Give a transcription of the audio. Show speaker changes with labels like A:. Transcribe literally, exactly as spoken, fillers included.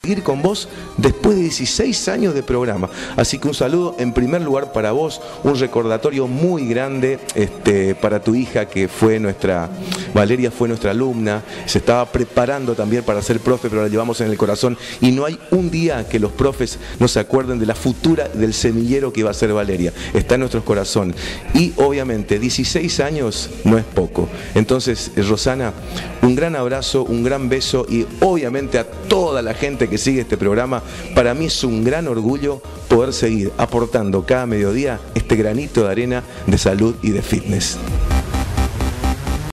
A: seguir con vos después de dieciséis años de programa. Así que un saludo en primer lugar para vos, un recordatorio muy grande este, para tu hija que fue nuestra, Valeria fue nuestra alumna, se estaba preparando también para ser profe, pero la llevamos en el corazón y no hay un día que los profes no se acuerden de la futura, del semillero que iba a ser Valeria. Está en nuestros corazones. Y obviamente dieciséis años no es poco. Entonces, Rosana, un gran abrazo, un gran beso y obviamente a toda la gente que sigue este programa, para mí es un gran orgullo poder seguir aportando cada mediodía este granito de arena de salud y de fitness.